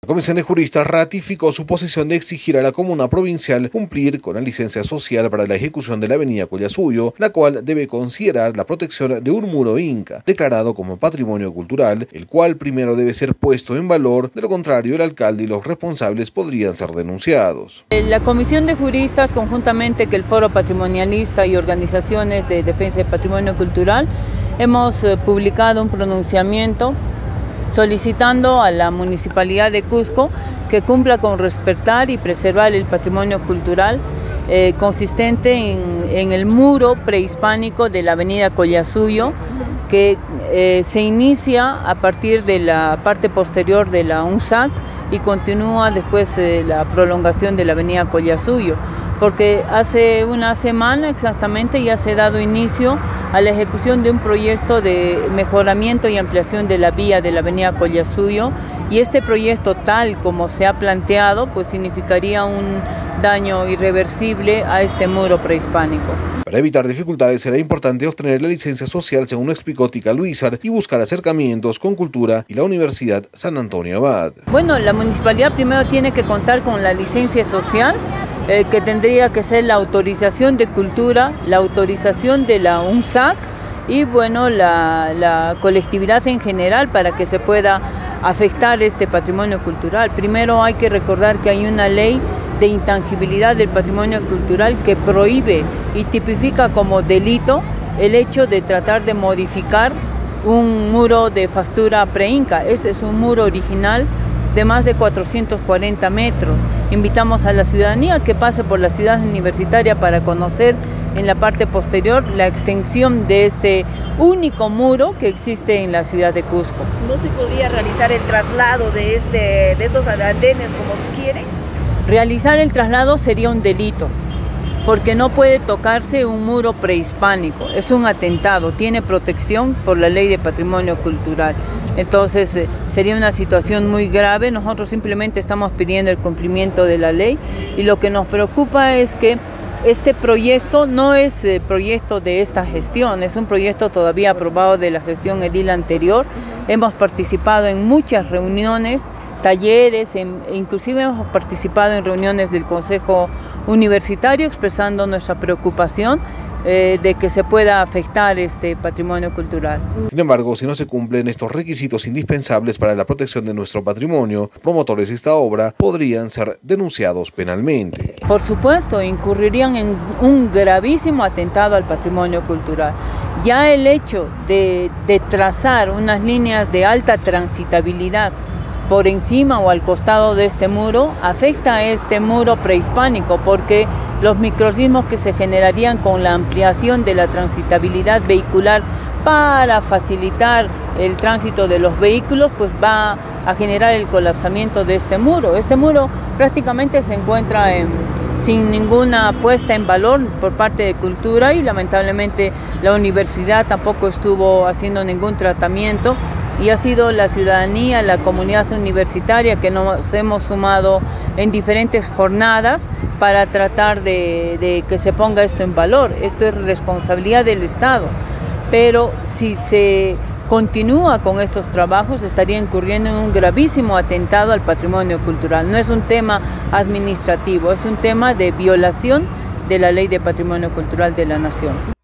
comisión de juristas ratificó su posición de exigir a la comuna provincial cumplir con la licencia social para la ejecución de la avenida Collasuyo, la cual debe considerar la protección de un muro inca, declarado como patrimonio cultural, el cual primero debe ser puesto en valor, de lo contrario el alcalde y los responsables podrían ser denunciados. La comisión de juristas, conjuntamente con el Foro Patrimonialista y organizaciones de defensa del patrimonio cultural, hemos publicado un pronunciamiento solicitando a la Municipalidad de Cusco que cumpla con respetar y preservar el patrimonio cultural consistente en el muro prehispánico de la avenida Collasuyo, que se inicia a partir de la parte posterior de la UNSAC y continúa después la prolongación de la avenida Collasuyo, porque hace una semana exactamente ya se ha dado inicio a la ejecución de un proyecto de mejoramiento y ampliación de la vía de la avenida Collasuyo, y este proyecto, tal como se ha planteado, pues significaría un daño irreversible a este muro prehispánico. Para evitar dificultades será importante obtener la licencia social, según lo explicó Tica Luisar, y buscar acercamientos con Cultura y la Universidad San Antonio Abad. Bueno, la municipalidad primero tiene que contar con la licencia social, que tendría que ser la autorización de Cultura, la autorización de la UNSAC y bueno, la colectividad en general para que se pueda afectar este patrimonio cultural. Primero hay que recordar que hay una ley de intangibilidad del patrimonio cultural que prohíbe y tipifica como delito el hecho de tratar de modificar un muro de factura preinca. Este es un muro original de más de 440 metros. Invitamos a la ciudadanía que pase por la ciudad universitaria para conocer en la parte posterior la extensión de este único muro que existe en la ciudad de Cusco. ¿No se podría realizar el traslado de estos andenes como se quiere? Realizar el traslado sería un delito, porque no puede tocarse un muro prehispánico, es un atentado, tiene protección por la ley de patrimonio cultural. Entonces sería una situación muy grave. Nosotros simplemente estamos pidiendo el cumplimiento de la ley, y lo que nos preocupa es que este proyecto no es proyecto de esta gestión, es un proyecto todavía aprobado de la gestión edil anterior. Hemos participado en muchas reuniones, talleres, inclusive hemos participado en reuniones del Consejo Universitario expresando nuestra preocupación de que se pueda afectar este patrimonio cultural. Sin embargo, si no se cumplen estos requisitos indispensables para la protección de nuestro patrimonio, promotores de esta obra podrían ser denunciados penalmente. Por supuesto, incurrirían en un gravísimo atentado al patrimonio cultural. Ya el hecho de trazar unas líneas de alta transitabilidad por encima o al costado de este muro afecta a este muro prehispánico, porque los microsismos que se generarían con la ampliación de la transitabilidad vehicular para facilitar el tránsito de los vehículos, pues va a generar el colapsamiento de este muro. Este muro prácticamente se encuentra sin ninguna puesta en valor por parte de Cultura, y lamentablemente la universidad tampoco estuvo haciendo ningún tratamiento, y ha sido la ciudadanía, la comunidad universitaria que nos hemos sumado en diferentes jornadas para tratar de que se ponga esto en valor. Esto es responsabilidad del Estado, pero si se continúa con estos trabajos estaría incurriendo en un gravísimo atentado al patrimonio cultural. No es un tema administrativo, es un tema de violación de la Ley de Patrimonio Cultural de la Nación.